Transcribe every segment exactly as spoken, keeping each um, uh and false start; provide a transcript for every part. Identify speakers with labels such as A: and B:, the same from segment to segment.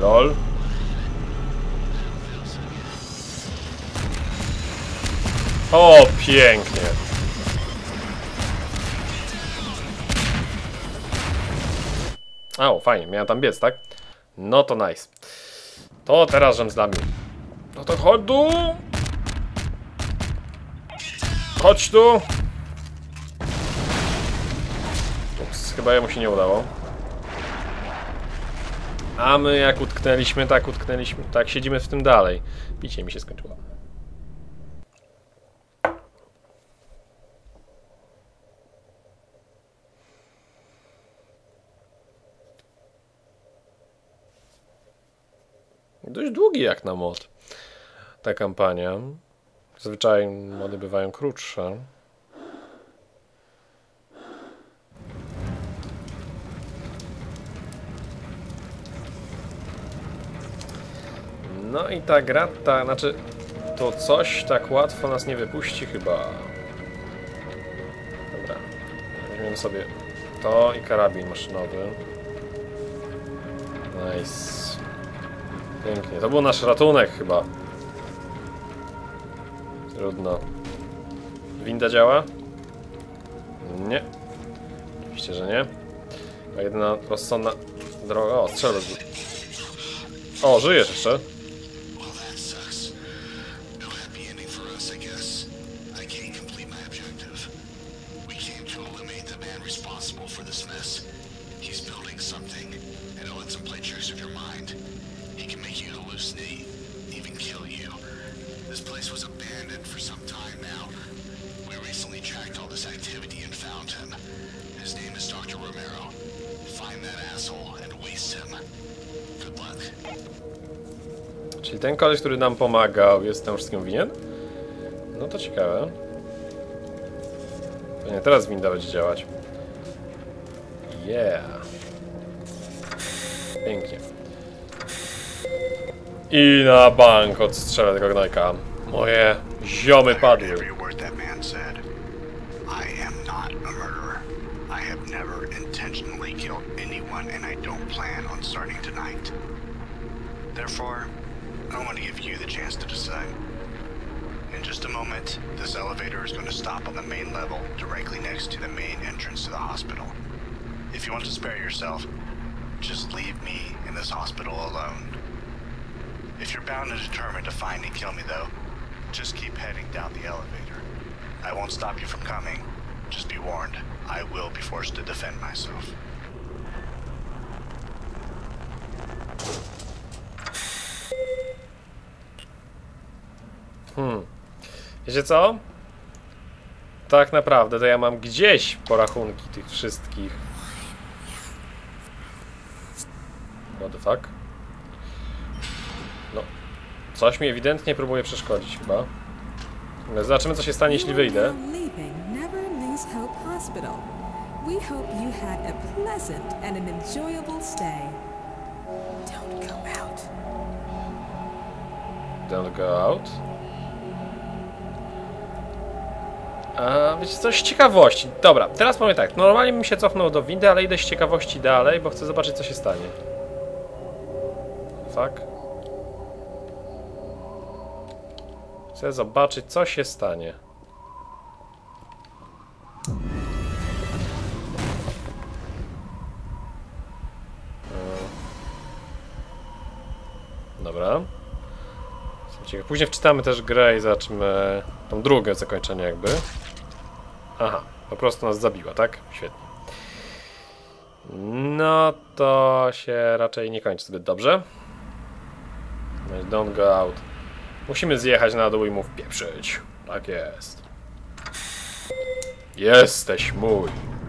A: Lol. O, pięknie. O, fajnie, miałem tam biec, tak? No to nice. To teraz rząd z nami. No to chodź tu. Chodź tu. Ups, chyba jemu się nie udało. A my jak utknęliśmy, tak utknęliśmy, tak siedzimy w tym dalej. Picie mi się skończyło. Dość długi jak na mod ta kampania. Zazwyczaj mody bywają krótsze. No i ta gra, ta, znaczy to coś tak łatwo nas nie wypuści chyba. Dobra, weźmiemy sobie to i karabin maszynowy. Nice. Pięknie, to był nasz ratunek chyba. Trudno. Winda działa? Nie. Oczywiście, że nie. A jedyna rozsądna droga... O, strzelę. O, żyjesz jeszcze. Czyli ten koleś, który nam pomagał, jest temu wszystkim winien? No to ciekawe. Nie, teraz winda będzie działać. Yeah. Pięknie. I na bank odstrzelę tego gnojka. Moje ziomy padły.
B: Therefore, I want to give you the chance to decide. In just a moment, this elevator is going to stop on the main level, directly next to the main entrance to the hospital. If you want to spare yourself, just leave me in this hospital alone. If you're bound and determined to find and kill me, though, just keep heading down the elevator. I won't stop you from coming. Just be warned, I will be forced to defend myself.
A: Hmm. Wiecie co? Tak naprawdę to ja mam gdzieś porachunki tych wszystkich. What the fuck? No. Coś mi ewidentnie próbuje przeszkodzić chyba. Zobaczymy, co się stanie, jeśli wyjdę. Don't go out. A wiecie coś z ciekawości. Dobra, teraz powiem tak. Normalnie bym się cofnął do windy, ale idę z ciekawości dalej, bo chcę zobaczyć, co się stanie. Fuck. Chcę zobaczyć, co się stanie. Dobra. Później wczytamy też grę i zobaczymy tą drugą zakończenie jakby. Aha, po prostu nas zabiła, tak? Świetnie. No to się raczej nie kończy zbyt dobrze. Don't go out. Musimy zjechać na dół i mu wpieprzyć. Tak jest. Jesteś mój.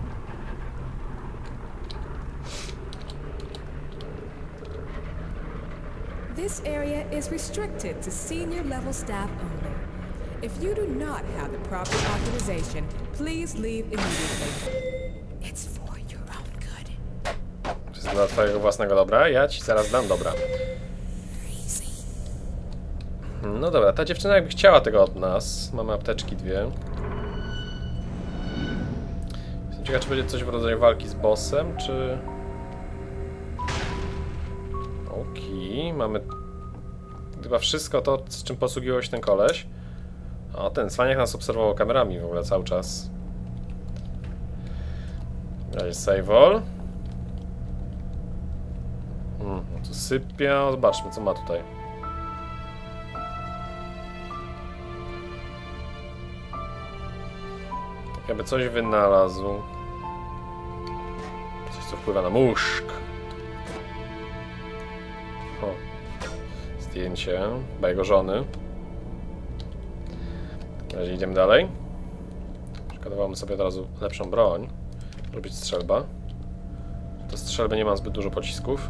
C: This area is restricted to senior level staff only. If you do not have the proper authorization, please leave immediately. It's for your own good.
A: To jest dla twojego własnego dobra? Ja ci zaraz dam dobra. No dobra, ta dziewczyna jakby chciała tego od nas. Mamy apteczki dwie. Jestem ciekaw, czy będzie coś w rodzaju walki z bossem, czy... Okej. amunicji. Mamy chyba wszystko to, z czym posługiwał się ten koleś. O, ten cwaniak nas obserwował kamerami w ogóle cały czas. Na razie save all. Hmm, tu sypia. Zobaczmy, co ma tutaj. Tak jakby coś wynalazł. Coś, co wpływa na mózg. O. Zdjęcie chyba jego żony. Na razie idziemy dalej. Przygotowałem sobie od razu lepszą broń. Może być strzelba. Do strzelby nie mam zbyt dużo pocisków.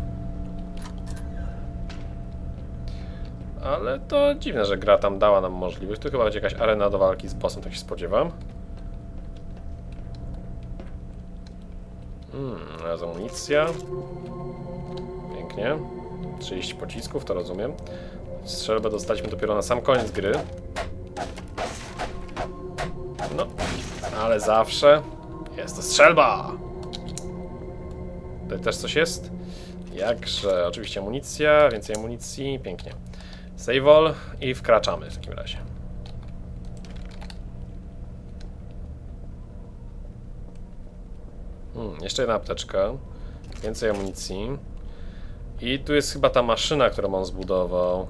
A: Ale to dziwne, że gra tam dała nam możliwość. Tu chyba będzie jakaś arena do walki z bossem, tak się spodziewam. Hmm, teraz amunicja. Pięknie. trzydzieści pocisków, to rozumiem. Strzelbę dostaliśmy dopiero na sam koniec gry. No, ale zawsze jest to strzelba! Tutaj też coś jest? Jakże, oczywiście amunicja, więcej amunicji, pięknie. Save all i wkraczamy w takim razie. Hmm, jeszcze jedna apteczka, więcej amunicji. I tu jest chyba ta maszyna, którą on zbudował.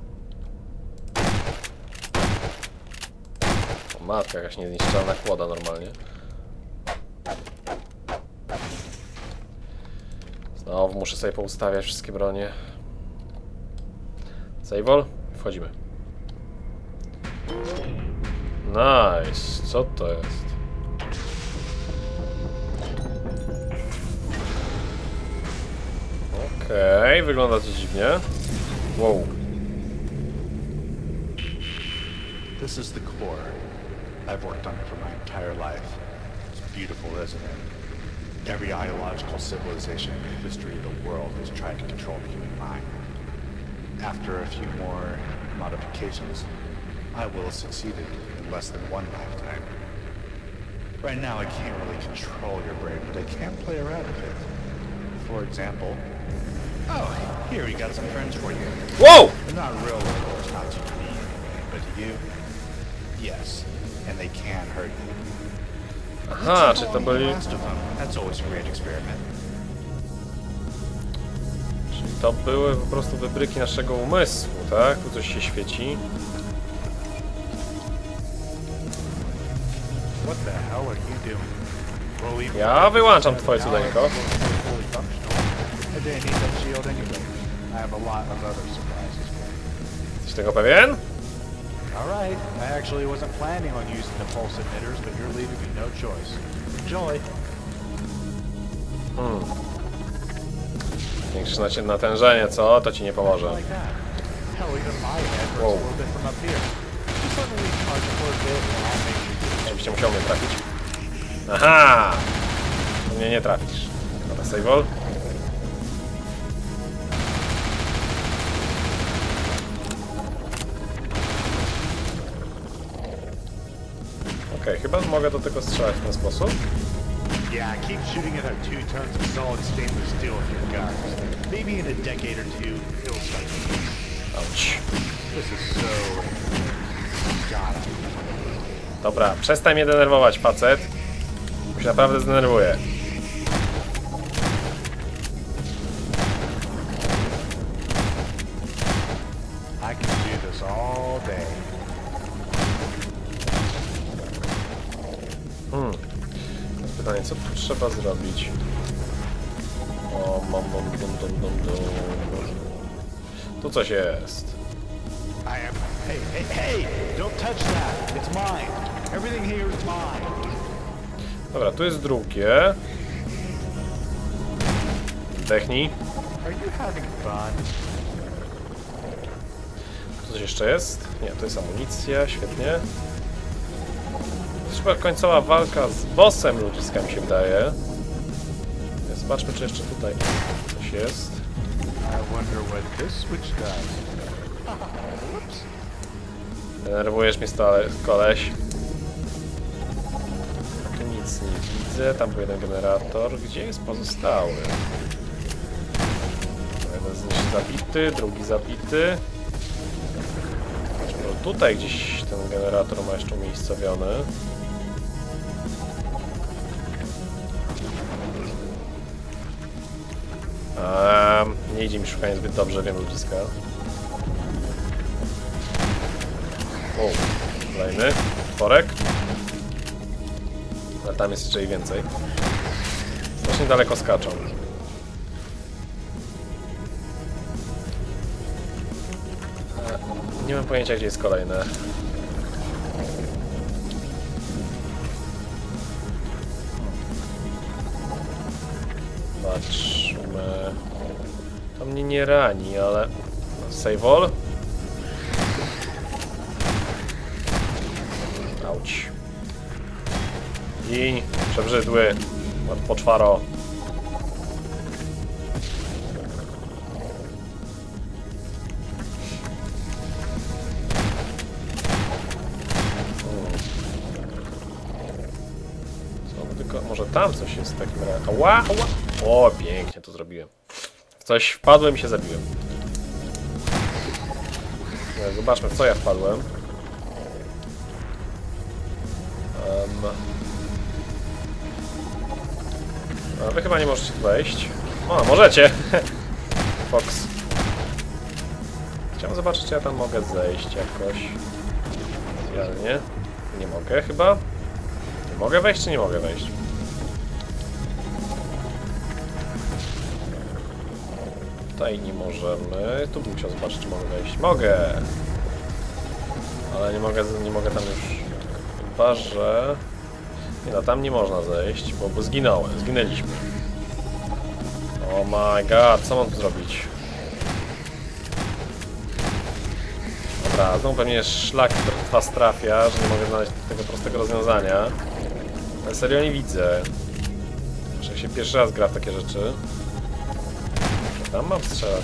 A: O, matka, jakaś niezniszczalna kłoda normalnie. Znowu muszę sobie poustawiać wszystkie bronie. Save all. Wchodzimy. Nice. Co to jest? Okej, okay, wygląda to dziwnie. Wow.
B: This is the core. I've worked on it for my entire life. It's beautiful, isn't it? Every ideological civilization in the history of the world has tried to control the human mind. After a few more modifications, I will have succeeded in less than one lifetime. Right now, I can't really control your brain, but I can play around with it. For example... Oh, here we got some friends for you.
A: Whoa!
B: They're not real, of course, not to me, but to you, yes, and they can hurt you.
A: Aha, czy to byli...
B: That's always a great experiment.
A: Czyli to były po prostu wybryki naszego umysłu, tak? Tu coś się świeci.
B: What the hell are you doing?
A: Ja wyłączam twoje cudeńko. Jesteś tego pewien?
B: Alright, I actually wasn't planning on using the pulse emitters, but you're leaving me no choice. Enjoy.
A: Hmm. Większe natężenie, co? To ci nie pomoże. Wow. Oczywiście musiał mnie trafić. Aha! To mnie nie trafisz. Dobra, save all. Okej, okay, chyba mogę do tego strzelać w ten sposób.
B: Yeah, keep shooting at our two tons of solid stainless steel with your guns. Maybe in a decade or two, it'll start to use.
A: Ouch.
B: This is so... God.
A: Dobra, przestań mnie denerwować, facet. Bo się naprawdę zdenerwuję.
B: I can do this all day.
A: Hmm. Pytanie, co tu trzeba zrobić? O, mam, mam, dum, dum, dum, dum. Tu coś jest.
B: I am... Hey, hey, hey! Don't touch that! It's mine! Everything here is mine!
A: Dobra, tu jest drugie. Zdechnij.
B: Are you having fun?
A: Tu coś jeszcze jest? Nie, to jest amunicja, świetnie. To jest chyba końcowa walka z bossem ludziska, mi się wydaje. Zobaczmy, czy jeszcze tutaj coś jest.
B: I wonder what this switch does.
A: Denerwujesz mnie stale, koleś. Tu nic nie widzę, tam był jeden generator. Gdzie jest pozostały? Jeden zabity, drugi zabity. Może tutaj gdzieś ten generator ma jeszcze umiejscowiony. A, nie idzie mi szukanie zbyt dobrze, wiem, ludziska. O, kolejny tworek. Ale tam jest jeszcze i więcej. Strasznie daleko skaczą. A, nie mam pojęcia, gdzie jest kolejne. Patrzmy. To mnie nie rani, ale... Save all. Auć. I przebrzydły. Poczwaro. Co, tylko może tam coś jest w takim razie. Ała, ała. O, pięknie to zrobiłem. W coś wpadłem i się zabiłem. No, zobaczmy, w co ja wpadłem. Um. No, wy chyba nie możecie tu wejść. O, możecie! Fox. Chciałem zobaczyć, czy ja tam mogę zejść jakoś. Specjalnie. Nie mogę chyba. Nie mogę wejść, czy nie mogę wejść? Tutaj nie możemy. Tu bym chciał zobaczyć, czy mogę wejść. Mogę! Ale nie mogę, nie mogę tam już... Chyba, że... Nie no, tam nie można zejść, bo, bo zginąłem. Zginęliśmy. Oh my god, co mam tu zrobić? Dobra, znowu pewnie szlak was trafia, że nie mogę znaleźć tego prostego rozwiązania. Ale serio nie widzę. Że się pierwszy raz gra w takie rzeczy. Tam mam strzelać.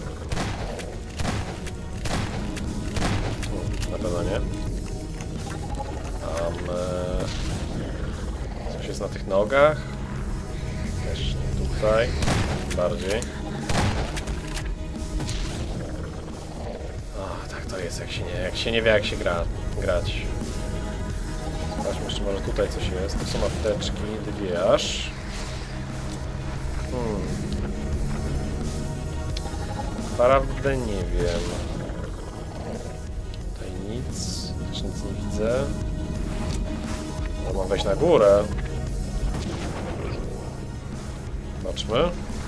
A: Hmm, na pewno nie. Tam... E... Coś jest na tych nogach. Też nie tutaj. Bardziej. O, tak to jest, jak się nie, jak się nie wie, jak się gra, grać. Zobaczmy jeszcze, może tutaj coś jest. Tu są apteczki, dwie aż. Hmm. Naprawdę nie wiem. Tutaj nic. Też nic nie widzę. No, mam wejść na górę. Zobaczmy.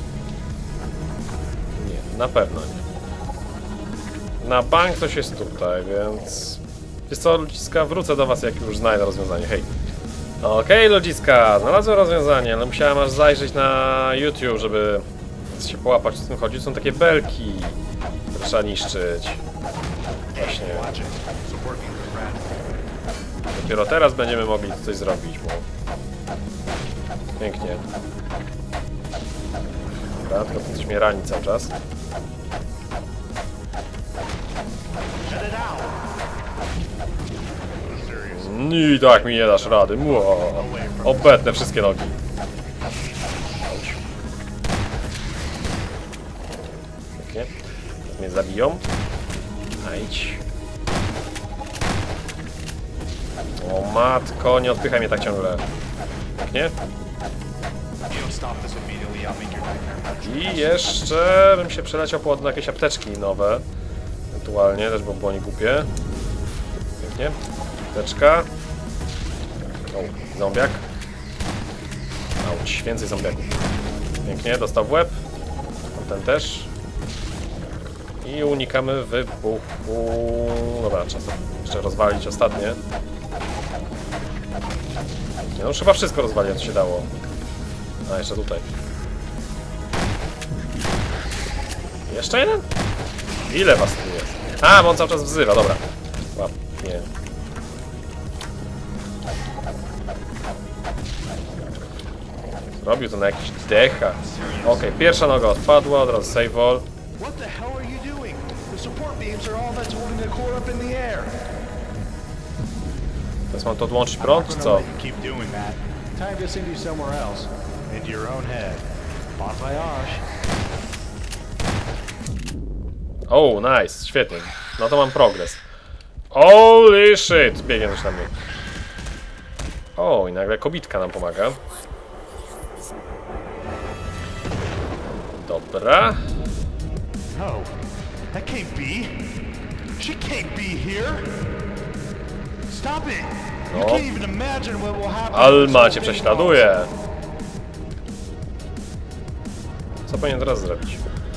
A: Nie, na pewno nie. Na bank coś jest tutaj, więc... Wiesz co, ludziska, wrócę do was, jak już znajdę rozwiązanie. Hej. Okej, okay, ludziska, znalazłem rozwiązanie, ale musiałem aż zajrzeć na YouTube, żeby się połapać, o co tym chodzi. Są takie belki, które trzeba niszczyć. Właśnie. Dopiero teraz będziemy mogli coś zrobić, bo... Pięknie. Dobra, tylko coś mnie rani cały czas. I tak mi nie dasz rady. Wow. Obetnę wszystkie nogi. Pięknie. Mnie zabiją. Ajdź. O matko, nie odpychaj mnie tak ciągle. Pięknie. I jeszcze bym się przeleciał po jakieś apteczki nowe. Ewentualnie, też by było nie głupie. Pięknie. Apteczka. O, zombiak. Auć, więcej zombiaków. Pięknie, dostał w łeb. Ten też. I unikamy wybuchu. Dobra, czas jeszcze rozwalić ostatnie. No już chyba wszystko rozwalić, co się dało. A, jeszcze tutaj. Jeszcze jeden? Ile was tu jest? A, bo on cały czas wzywa, dobra. Łap, nie. Robił to na jakiś decha. Okej, okay, pierwsza noga odpadła, od razu save all. Teraz mam to odłączyć prąd, czy co? O, nice, świetnie. No to mam progres. Holy shit! Biegnie coś na mnie. O, i nagle kobitka nam pomaga. Dobra.
D: No, that can't be. She can't be here. Stop it. You
A: No.
D: can't even imagine what will happen.
A: Alma cię prześladuje. Co powinien teraz zrobić?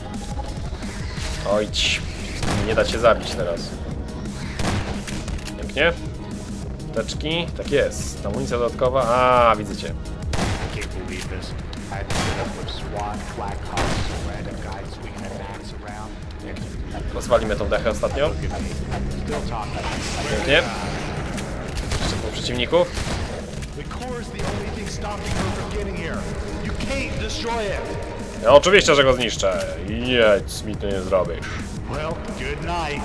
A: Oj, ci. Nie da cię zabić teraz. Pięknie. Teczki. Tak jest. Amunicja dodatkowa. A, widzę cię.
D: I can't believe this. I had to sit up with SWAT, Black Ops, random guys swinging an axe around.
A: Rozwalimy tą dechę ostatnio.
D: Look at me. Still talking.
A: Pięknie. Jeszcze dwóch przeciwników.
D: The core is the only thing stopping her from getting here. You can't destroy it.
A: Ja oczywiście, że go zniszczę. Nic mi to nie zrobisz.
D: Well, good night.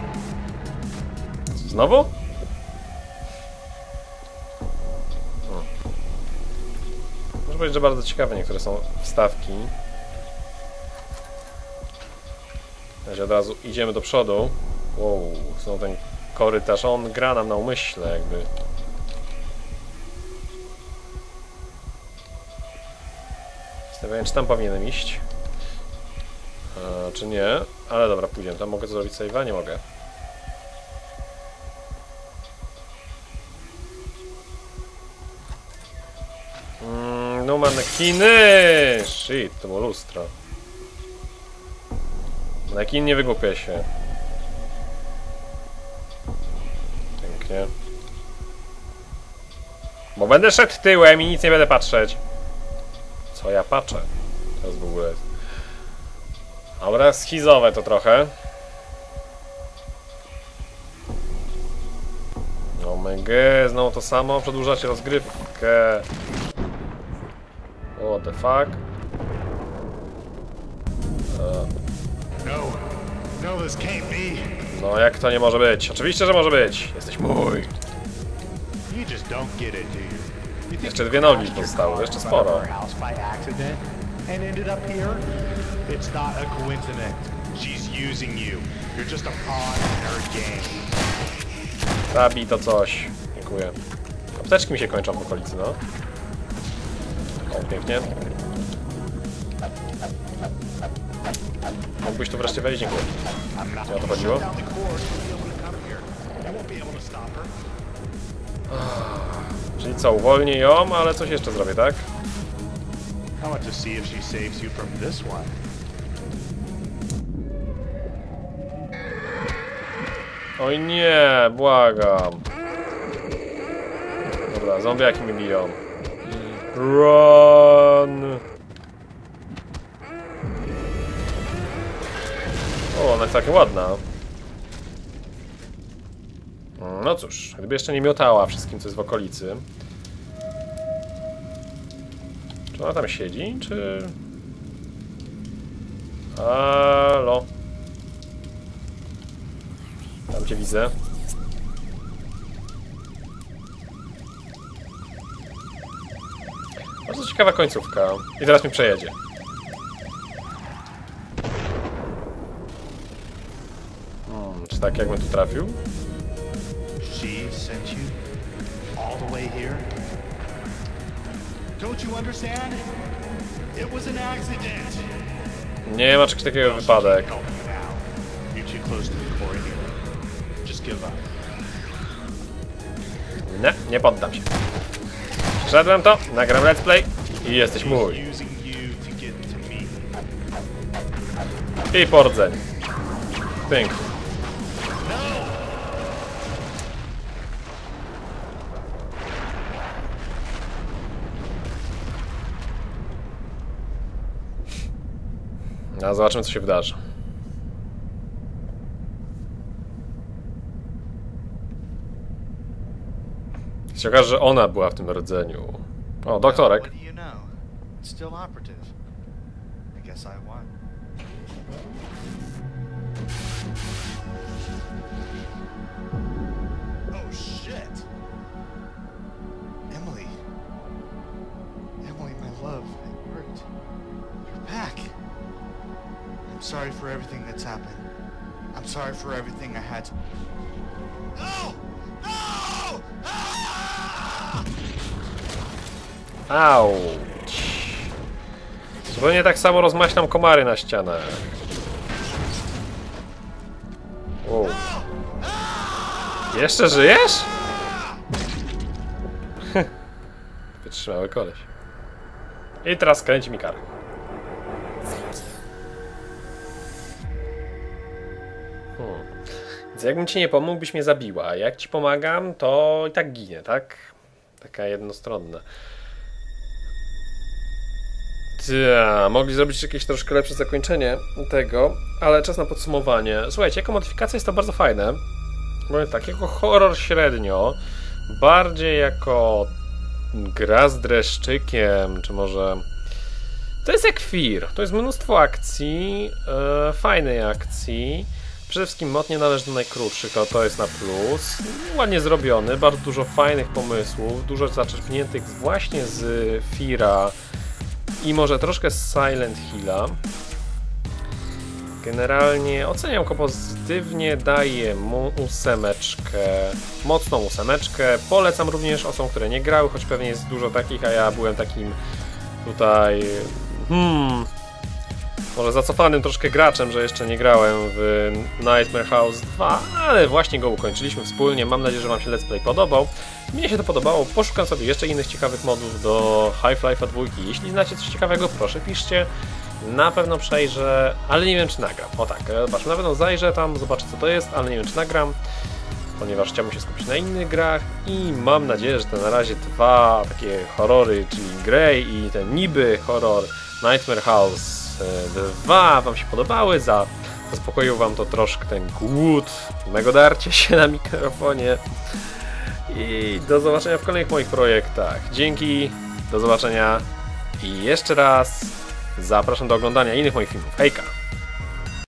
A: Znowu? Hmm. Muszę powiedzieć, że bardzo ciekawe niektóre są wstawki. Znaczy od razu idziemy do przodu. Wow, znowu ten korytarz, on gra nam na umyśle jakby. Stawiam, czy tam powinienem iść? A, czy nie? Ale dobra, pójdziemy. Tam mogę zrobić save'a? Nie mogę. Mm, no manekiny! Shit, to było lustro. Manekin nie wygłupia się. Pięknie. Bo będę szedł tyłem i nic nie będę patrzeć. Co ja patrzę? Teraz w ogóle jest. Dobra, schizowe to trochę. O my god, znowu to samo, przedłużacie rozgrywkę. What the fuck? Uh.
D: No, no, this can't be.
A: No jak to nie może być? Oczywiście, że może być. Jesteś mój.
D: You just don't get it, do you? You think
A: Jeszcze
D: you
A: dwie nogi
D: crashed your
A: pozostały,
D: car
A: jeszcze
D: in front of
A: sporo.
D: our house by accident and ended up here? It's not a coincidence. She's using you. You're just a pawn in her game.
A: Zabij to coś. Dziękuję. Apteczki mi się kończą w okolicy, no. O, pięknie. Mógłbyś tu wreszcie wejść? Dziękuję.
D: I'm not
A: Co o to chodziło?
D: down the cord to be able to come here. You won't be able to stop her.
A: Czyli co, uwolnię ją, ale coś jeszcze zrobię, tak?
D: I want to see if she saves you from this one.
A: Oj nie, błagam. Dobra, zombiaki mi biją. Run! O, ona jest taka ładna. No cóż, gdyby jeszcze nie miotała wszystkim, co jest w okolicy. Czy ona tam siedzi, czy... Halo? Tam cię widzę. Bardzo ciekawa końcówka. I teraz mi przejedzie. Hmm, czy tak jakbym tu trafił?
D: She sent you all the way here? Don't you understand? It was an accident.
A: Nie ma czegoś takiego wypadek.
D: Help you now. You're too close to the core anyway. Just give up.
A: Nie, nie poddam się. Wszedłem to, nagram let's play i jesteś mój.
D: Using you to get to me.
A: I po rdzeniu. Pięknie. A zobaczymy, co się wydarzy. Się okaże, że ona była w tym rdzeniu. O, doktorek.
E: What do you know? It's still operative. I guess I won.
D: Oh shit!
E: Emily. Emily, my love, it worked. You're back. I'm sorry for everything that's happened.
D: I'm sorry for everything I had to...
B: No! No! Ah!
A: Auć. Zupełnie tak samo rozmaślam komary na ścianach. Wow. Jeszcze żyjesz? Wytrzymały koleś. I teraz kręci mi karę. Hmm. Więc jakbym ci nie pomógł, byś mnie zabiła. A jak ci pomagam, to i tak ginie, tak? Taka jednostronna. Ta, mogli zrobić jakieś troszkę lepsze zakończenie tego, ale czas na podsumowanie. Słuchajcie, jako modyfikacja jest to bardzo fajne. Powiem tak, jako horror średnio, bardziej jako gra z dreszczykiem, czy może... To jest jak Fear, to jest mnóstwo akcji, e, fajnej akcji. Przede wszystkim mod nie należy do najkrótszych, to, to jest na plus. Ładnie zrobiony, bardzo dużo fajnych pomysłów, dużo zaczerpniętych właśnie z Feara i może troszkę z Silent Hilla. Generalnie oceniam go pozytywnie, daję mu ósemeczkę, mocną ósemeczkę. Polecam również osobom, które nie grały, choć pewnie jest dużo takich, a ja byłem takim tutaj, hmm, może zacofanym troszkę graczem, że jeszcze nie grałem w Nightmare House dwa, ale właśnie go ukończyliśmy wspólnie. Mam nadzieję, że wam się let's play podobał. Mnie się to podobało, poszukam sobie jeszcze innych ciekawych modów do Half-Life'a dwa. Jeśli znacie coś ciekawego, proszę piszcie. Na pewno przejrzę, ale nie wiem czy nagram. O tak, zobaczmy, na pewno zajrzę tam, zobaczę co to jest, ale nie wiem czy nagram, ponieważ chciałbym się skupić na innych grach i mam nadzieję, że te na razie dwa takie horrory, czyli Grey i ten niby horror Nightmare House dwa wam się podobały, za, zaspokoił wam to troszkę ten głód, mego darcie się na mikrofonie i do zobaczenia w kolejnych moich projektach. Dzięki, do zobaczenia i jeszcze raz zapraszam do oglądania innych moich filmów. Hejka!